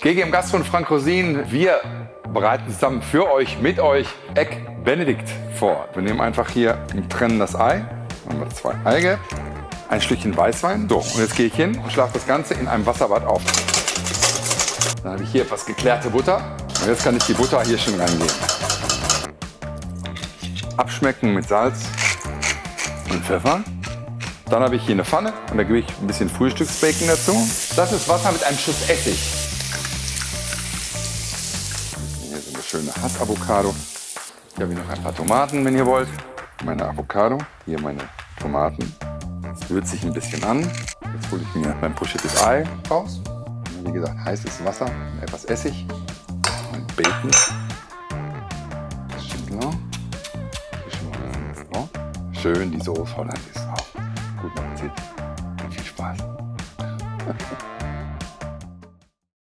GGM Gastro und Frank Rosin, wir bereiten zusammen für euch, mit euch Egg Benedict vor. Wir nehmen einfach hier und trennen das Ei. Dann haben wir 2 Eigelb, ein Stückchen Weißwein. So, und jetzt gehe ich hin und schlage das Ganze in einem Wasserbad auf. Dann habe ich hier etwas geklärte Butter. Und jetzt kann ich die Butter hier schon reingeben. Abschmecken mit Salz und Pfeffer. Dann habe ich hier eine Pfanne und da gebe ich ein bisschen Frühstücksbacon dazu. Das ist Wasser mit einem Schuss Essig. Hier ist eine schöne Hass-Avocado. Hier habe ich noch ein paar Tomaten, wenn ihr wollt. Meine Avocado, hier meine Tomaten. Das würze ich ein bisschen an. Jetzt hole ich mir mein pochiertes Ei raus. Wie gesagt, heißes Wasser, etwas Essig, mein Bacon. Schön die Soße Hollandaise drauf. Guten Appetit.